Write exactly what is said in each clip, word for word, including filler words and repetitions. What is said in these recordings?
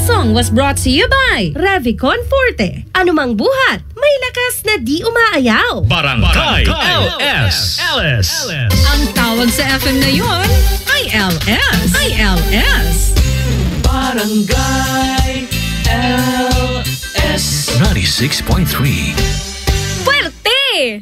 song was brought to you by Revicon Forte. Anumang buhat, may lakas na di umaayaw. Barangay L S. L S. Ang tawag sa F M na yon ay L S. Ay L S. Barangay L S. ninety-six point three. Fuerte!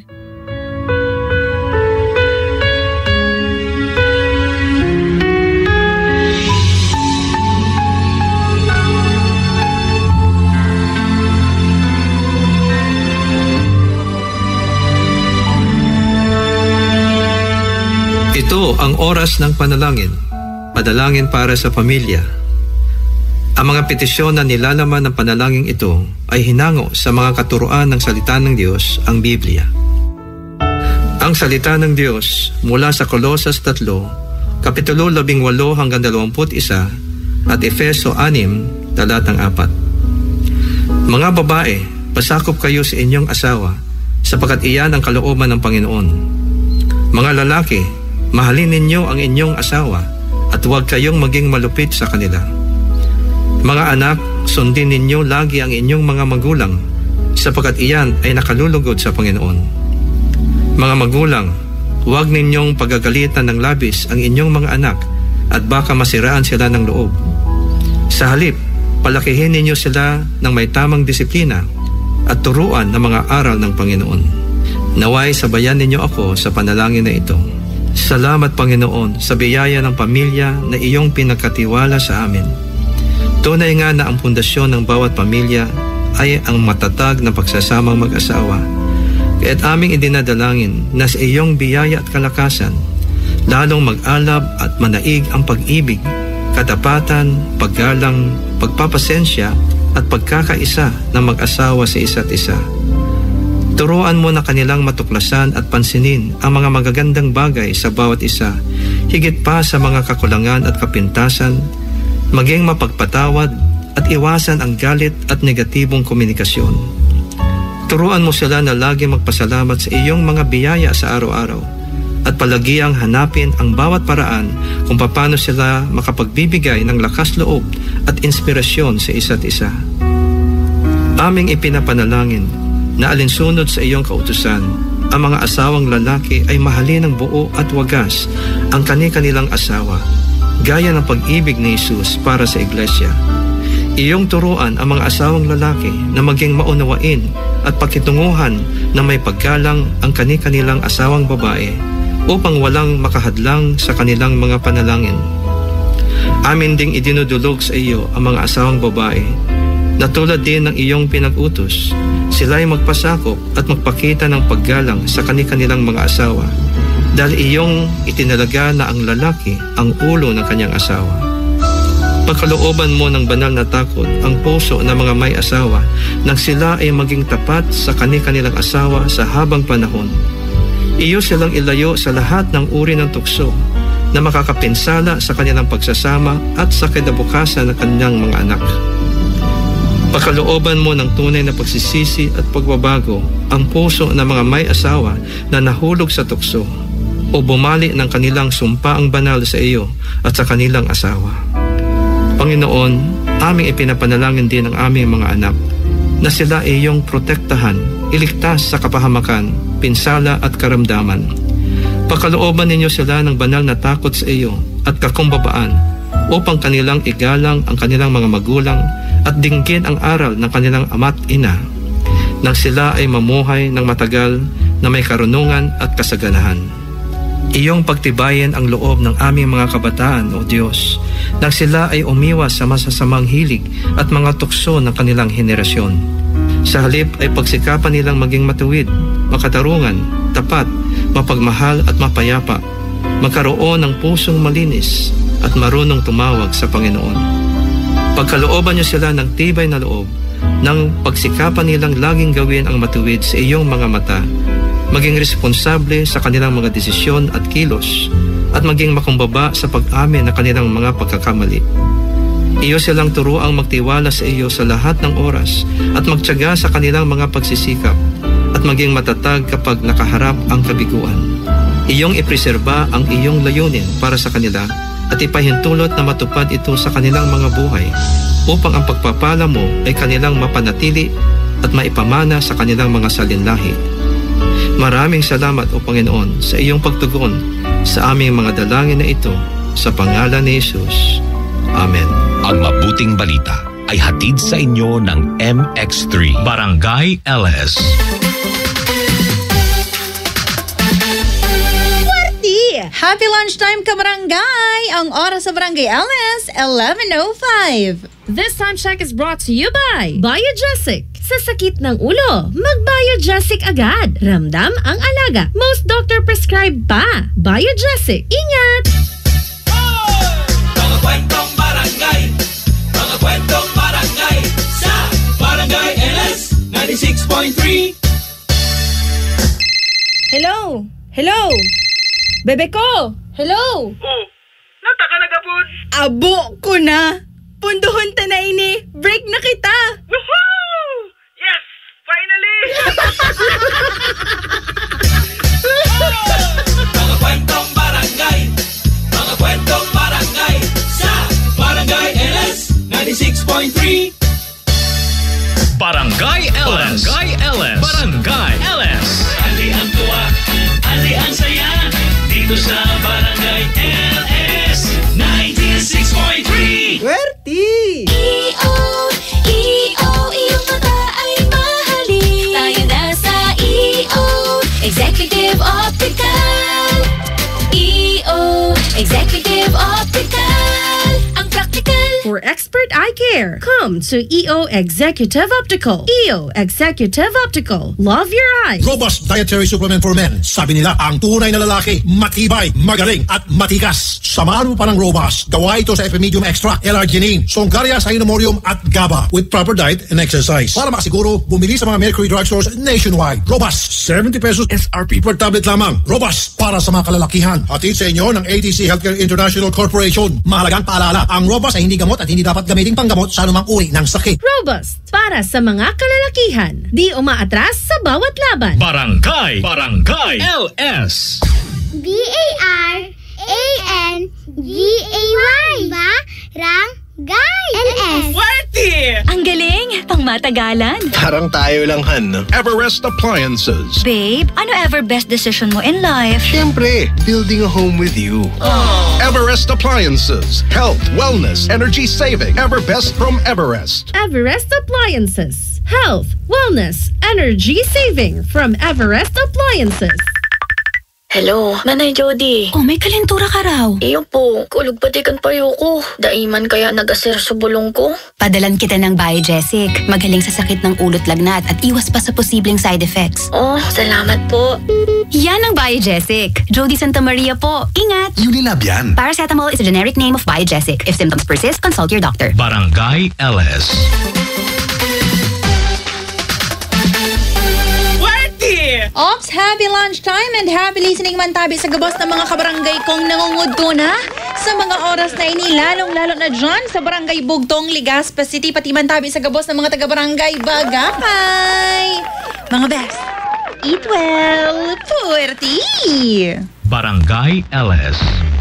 Ito ang oras ng panalangin, panalangin para sa pamilya. Ang mga petisyon na nilalaman ng panalangin ito ay hinango sa mga katuruan ng salita ng Diyos, ang Biblia. Ang salita ng Diyos mula sa Kolosas three, Kapitulo labing walo hanggang dalawamput isa at Efeso anim, talatang apat. Mga babae, pasakop kayo sa inyong asawa sapagkat iyan ang kalooban ng Panginoon. Mga lalaki, mahalin ninyo ang inyong asawa at huwag kayong maging malupit sa kanila. Mga anak, sundin ninyo lagi ang inyong mga magulang sapagkat iyan ay nakalulugod sa Panginoon. Mga magulang, huwag ninyong pagagalitan ng labis ang inyong mga anak at baka masiraan sila ng loob. Sa halip, palakihin ninyo sila ng may tamang disiplina at turuan ng mga aral ng Panginoon. Naway sabayan ninyo ako sa panalangin na ito. Salamat Panginoon sa biyaya ng pamilya na iyong pinagkatiwala sa amin. Tunay nga na ang pundasyon ng bawat pamilya ay ang matatag na pagsasamang mag-asawa. Kaya't aming idinadalangin na sa iyong biyaya at kalakasan, lalong mag-alab at manaig ang pag-ibig, katapatan, paggalang, pagpapasensya at pagkakaisa ng mag-asawa sa isa't isa. Turuan mo na kanilang matuklasan at pansinin ang mga magagandang bagay sa bawat isa, higit pa sa mga kakulangan at kapintasan, maging mapagpatawad at iwasan ang galit at negatibong komunikasyon. Turuan mo sila na lagi magpasalamat sa iyong mga biyaya sa araw-araw at palagiang hanapin ang bawat paraan kung paano sila makapagbibigay ng lakas loob at inspirasyon sa isa't isa. Aming ipinapanalangin na alinsunod sa iyong kautusan, ang mga asawang lalaki ay mahalin ng buo at wagas ang kani-kanilang asawa, gaya ng pag-ibig ni Jesus para sa iglesia. Iyong turuan ang mga asawang lalaki na maging maunawain at pakitunguhan na may paggalang ang kani-kanilang asawang babae upang walang makahadlang sa kanilang mga panalangin. Amin ding idinudulog sa iyo ang mga asawang babae na tulad din ng iyong pinag-utos, sila ay magpasakop at magpakita ng paggalang sa kani-kanilang mga asawa dahil iyong itinalaga na ang lalaki ang ulo ng kanyang asawa. Pagkalooban mo ng banal na takot ang puso ng mga may asawa nang sila ay maging tapat sa kani-kanilang asawa sa habang panahon. Iyo silang ilayo sa lahat ng uri ng tukso na makakapinsala sa kanilang pagsasama at sa kinabukasan ng kanilang mga anak. Pagkalooban mo ng tunay na pagsisisi at pagbabago ang puso ng mga may asawa na nahulog sa tukso o bumali ng kanilang sumpaang banal sa iyo at sa kanilang asawa. Panginoon, aming ipinapanalangin din ang aming mga anak na sila ay iyong protektahan, iligtas sa kapahamakan, pinsala at karamdaman. Pagkalooban ninyo sila ng banal na takot sa iyo at kakumbabaan upang kanilang igalang ang kanilang mga magulang at dinggin ang aral ng kanilang ama't ina nang sila ay mamuhay ng matagal na may karunungan at kasaganahan. Iyong pagtibayin ang loob ng aming mga kabataan, O Diyos, nang sila ay umiwas sa masasamang hilig at mga tukso ng kanilang henerasyon. Sa halip ay pagsikapan nilang maging matuwid, makatarungan, tapat, mapagmahal at mapayapa, magkaroon ng pusong malinis at marunong tumawag sa Panginoon. Pagkalooban niyo sila ng tibay na loob, nang pagsikapan nilang laging gawin ang matuwid sa iyong mga mata, maging responsable sa kanilang mga desisyon at kilos, at maging makumbaba sa pag-amin ng kanilang mga pagkakamali. Iyo silang turuang magtiwala sa iyo sa lahat ng oras at magtiyaga sa kanilang mga pagsisikap at maging matatag kapag nakaharap ang kabiguan. Iyong ipreserba ang iyong layunin para sa kanila at ipahintulot na matupad ito sa kanilang mga buhay upang ang pagpapala mo ay kanilang mapanatili at maipamana sa kanilang mga salinlahi. Maraming salamat o Panginoon sa iyong pagtugon sa aming mga dalangin na ito sa pangalan ni Jesus. Amen. Ang mabuting balita ay hatid sa inyo ng M X three Barangay L S. Happy lunchtime, kabarangay! Ang oras sa Barangay L S, eleven oh five. This time check is brought to you by Biogesic. Sa sakit ng ulo, mag-Biogesic agad. Ramdam ang alaga. Most doctor prescribed pa. Biogesic. Ingat! Mga kwentong barangay, mga kwentong barangay, sa Barangay L S ninety-six point three. Hello? Hello? Bebe ko! Hello? Oh, nata ka nagapod. Abo ko na! Punduhon ta na ini! Break na kita! Woohoo! Yes! Finally! Mga kwentong barangay, mga kwentong barangay, sa Barangay L S ninety-six point three. Barangay L S. Barangay L S. Barangay L S. Ali ang tuwa, ali ang saya, dito sa Barangay L S ninety-six point three. Werty! E O, E O, iyong mata ay mahalin. Tayo na sa E O, Executive Optical. E O, Executive Optical. Ang practical. For expert eye care, come to E O Executive Optical. E O Executive Optical. Love your eyes. Robust dietary supplement for men. Sabi nila, ang tunay na lalaki, matibay, magaling, at matikas. Samahan mo pa ng Robust. Gawa ito sa Epimedium Extra, L-Arginine, Songaria Cynomorium, at GABA with proper diet and exercise. Para makasiguro, bumili sa mga Mercury Drugstores nationwide. Robust, seventy pesos S R P per tablet lamang. Robust, para sa mga kalalakihan. Hatid sa inyo ng A T C Healthcare International Corporation. Mahalagang paalala, ang Robust ay hindi gamot at hindi dapat gamitin panggamot sa anumang uri ng sakit. Robust para sa mga kalalakihan. Di umaatras sa bawat laban. Barangay. Barangay L S. B A R A N G A Y. Barangay L S. Party! Ang galing! Pangmatagalan. Parang tayo lang, Han. Everest Appliances. Babe, ano ever best decision mo in life? Siyempre, building a home with you. Everest Appliances. Health, wellness, energy saving. Everbest from Everest. Everest Appliances. Health, wellness, energy saving from Everest Appliances. Hello, Nanay Jody. Oh, may kalentura ka raw. Iyo po, kulog pati kan payo ko. Daiman kaya nagasir sa bulong ko. Padalan kita ng Biogesic. Magaling sa sakit ng ulot lagnat at iwas pa sa posibleng side effects. Oh, salamat po. Yan ang Biogesic. Jody Santa Maria po. Ingat! Unilab yan. Paracetamol is a generic name of Biogesic. If symptoms persist, consult your doctor. Barangay L S. Ops, happy lunchtime and happy listening man tabi sa gabos ng mga kabarangay kong nangungudto na sa mga oras na ini, lalong-lalo na dyan sa Barangay Bugtong, Legazpi City, pati man tabi sa gabos ng mga taga-barangay Bagapay. Mga best, eat well, puwerti! Barangay L S.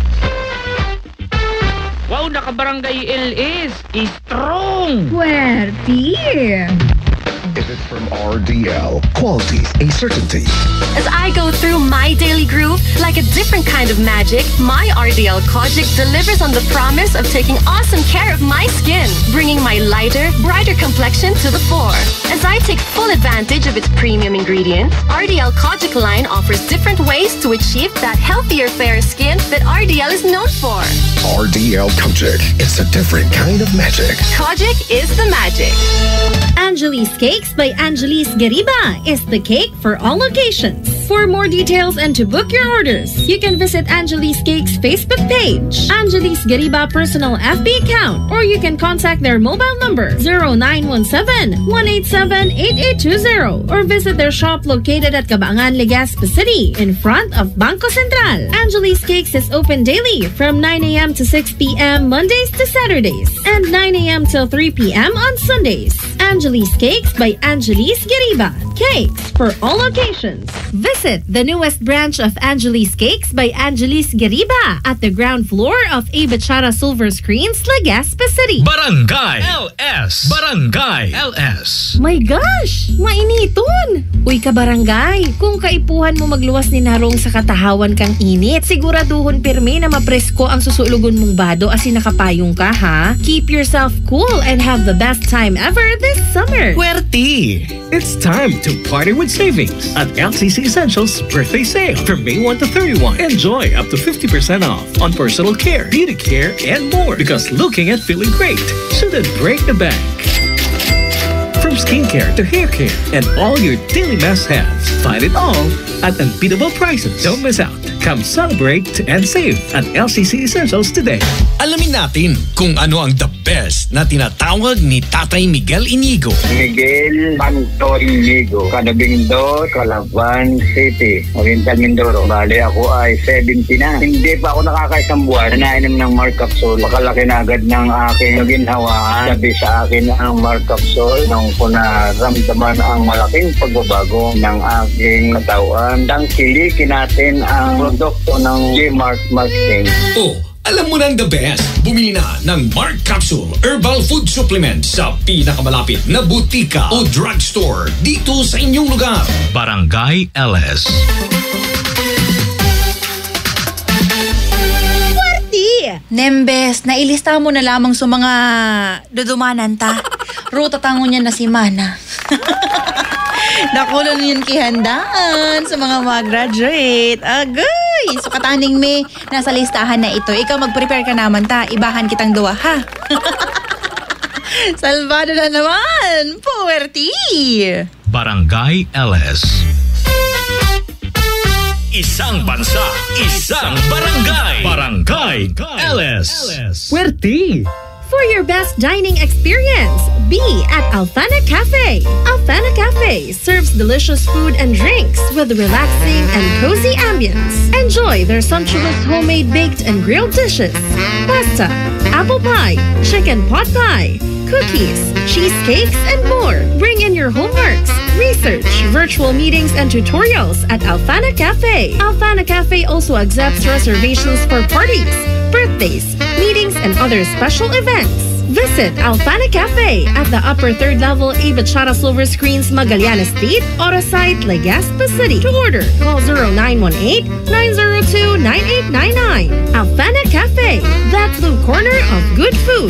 Wow, naka-Barangay L S. Strong! Puwerti! Is it from R D L? Quality, a certainty. As I go through my daily groove, like a different kind of magic, my R D L Kojic delivers on the promise of taking awesome care of my skin, bringing my lighter, brighter complexion to the fore. As I take full advantage of its premium ingredients, R D L Kojic line offers different ways to achieve that healthier, fairer skin that R D L is known for. R D L Kojic. It's a different kind of magic. Kojic is the magic. Angelis Cakes by Angelis Gariba is the cake for all occasions. For more details and to book your orders, you can visit Angelis Cakes Facebook page, Angelis Gariba personal F B account, or you can contact their mobile number zero nine one seven, one eight seven, eight eight two zero or visit their shop located at Cabangan, Legazpi City in front of Bangko Sentral. Angelis Cakes is open daily from nine a.m. to six p.m. Mondays to Saturdays and nine a.m. till three p.m. on Sundays. Angelis Cakes by Angelis Gariba. Cakes for all occasions. Visit the newest branch of Angeles Cakes by Angeles Gariba at the ground floor of A. Bachara Silver Screens, Legazpi City. Barangay L S. Barangay L S. My gosh! Mainiton! Uy kabarangay, kung kaipuhan mo magluwas ni narong sa katahawan kang init, siguraduhon pirmi na mapresko ang susulugon mong bado asin nakapayong ka ha. Keep yourself cool and have the best time ever this summer. Puerti! It's time to party with savings at L C C Essentials birthday sale from May first to thirty-first. Enjoy up to fifty percent off on personal care, beauty care, and more because looking and feeling great shouldn't break the bank. From skincare to hair care and all your daily must-haves, find it all at unbeatable prices. Don't miss out. Come celebrate and save at L C C Essentials today. Alamin natin kung ano ang the best na tinatawag ni Tatay Miguel Inigo. Miguel Pantoy Inigo, Canabindo, Calaban City, Oriental Mindoro. Bale, ako ay seventy na. Hindi pa ako nakakaisang buwan na nainom ng Mark Capsule. Makalaki na agad ng aking ginhawaan. Sabi sa akin ang Mark Capsule nung ko na ramdaman ang malaking pagbabago ng aking katawan. Tangkilikin natin ang produkto ng G-Mark Marketing. Oh, alam mo nang the best. Bumili na ng Mark Capsule Herbal Food Supplement sa pinakamalapit na butika o drugstore dito sa inyong lugar. Barangay L S. Nembes, nailista mo na lamang sa mga dudumanan ta. Ruta tango niya na si Mana. Nakulon yun kihandaan sa mga mag-graduate. Agay! So kataning me, nasa listahan na ito. Ikaw mag-prepare ka naman ta. Ibahan kitang duwa, ha? Salvado na naman! Puwerti! Barangay L S. Isang bansa, isang barangay. Barangay L S. Puerti! For your best dining experience, be at Alfana Cafe. Alfana Cafe serves delicious food and drinks with relaxing and cozy ambience. Enjoy their sumptuous homemade baked and grilled dishes, pasta, apple pie, chicken pot pie, cookies, cheesecakes, and more. Bring in your homeworks, research, virtual meetings, and tutorials at Alfana Cafe. Alfana Cafe also accepts reservations for parties, birthdays, meetings, and other special events. Visit Alfana Cafe at the upper third level A. Bachara Silver Screens, Magallanes Street, Orosite, Legazpi City. To order, call zero nine one eight, nine zero two, nine eight nine nine. Alfana Cafe, that blue corner of good food.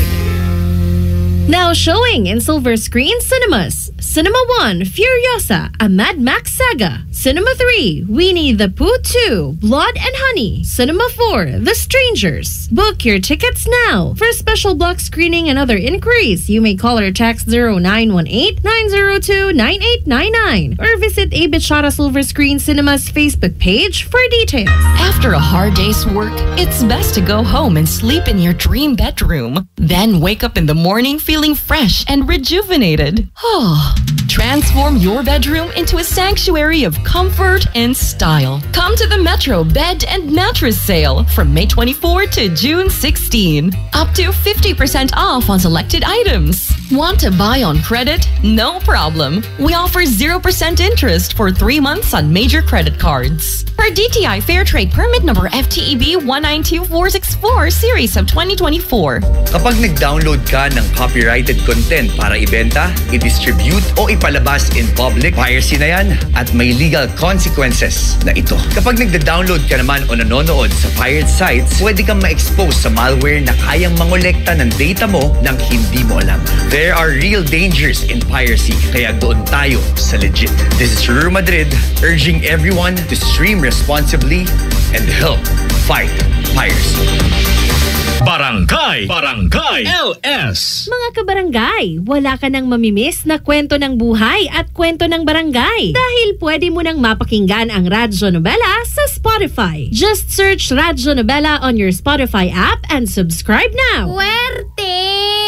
Now showing in Silver Screen Cinemas. Cinema one, Furiosa, a Mad Max saga. Cinema three, Winnie the Pooh two, Blood and Honey. Cinema four, The Strangers. Book your tickets now. For special block screening and other inquiries, you may call or text zero nine one eight, nine zero two, nine eight nine nine or visit A. Bachara Silver Screen Cinema's Facebook page for details. After a hard day's work, it's best to go home and sleep in your dream bedroom. Then wake up in the morning feeling fresh and rejuvenated. Oh. Transform your bedroom into a sanctuary of comfort and style. Come to the Metro Bed and Mattress Sale from May twenty-fourth to June sixteenth. Up to fifty percent off on selected items. Want to buy on credit? No problem. We offer zero percent interest for three months on major credit cards. Per D T I Fair Trade Permit number F T E B one nine two four six four series of twenty twenty-four. Kapag nag-download ka ng copyrighted content para ibenta, i-distribute o ipalabas in public, piracy na yan at may legal consequences na ito. Kapag nagda-download ka naman o nanonood sa pirate sites, pwede kang ma-expose sa malware na kayang mangolekta ng data mo nang hindi mo alam. There are real dangers in piracy, kaya doon tayo sa legit. This is Ruru Madrid, urging everyone to stream responsibly and help fight piracy. Barangay, Barangay L S. Mga kabarangay, wala ka nang mamimiss na kwento ng buhay at kwento ng barangay dahil pwede mo nang mapakinggan ang Radyo Nobela sa Spotify. Just search Radyo Nobela on your Spotify app and subscribe now. Puwerte!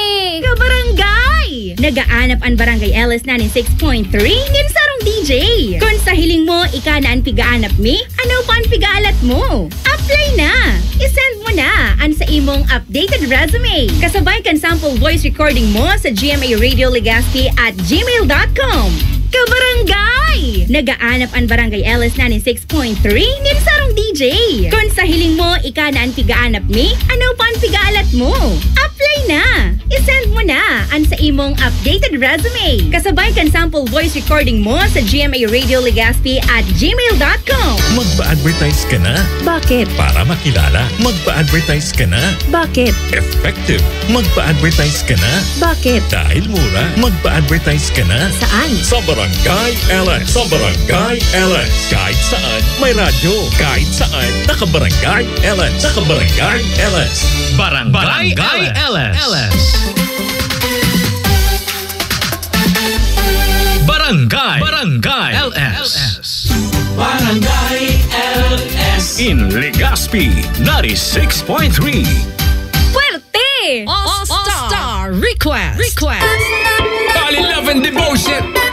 Kabarangay! Nagaanap ang Barangay L S ninety-six point three ngin sarong D J. Kung sa hiling mo, ika na ang pigaanap mi, ano pa ang pigaalat mo? Apply na! I-send mo na ang sa imong updated resume. Kasabay kan sample voice recording mo sa G M A Radio Legazpi at gmail dot com. Kabarangay! Nagaanap ang Barangay L S ninety-six point three nin sarong D J. Kung sa hiling mo, ika na ang pigaanap mi, ano pa ang pigaalat mo? Apply na! I-send mo na ang sa imong updated resume. Kasabay kan sample voice recording mo sa G M A Radio Legazpi at gmail dot com. Magpa-advertise ka na. Bakit? Para makilala. Magpa-advertise ka na. Bakit? Effective. Magpa-advertise ka na. Bakit? Dahil mura. Magpa-advertise ka na. Saan? Sa Barangay L S. Sa Barangay L S. Kahit saan, may radyo. Kahit saan, naka-Barangay L S. Naka-Barangay L S. Barangay, Barangay L S. L S. Barangay, Barangay L S. Barangay L S. In Legazpi, ninety-six point three. Fuerte! All-Star Request! Request! All in love and devotion.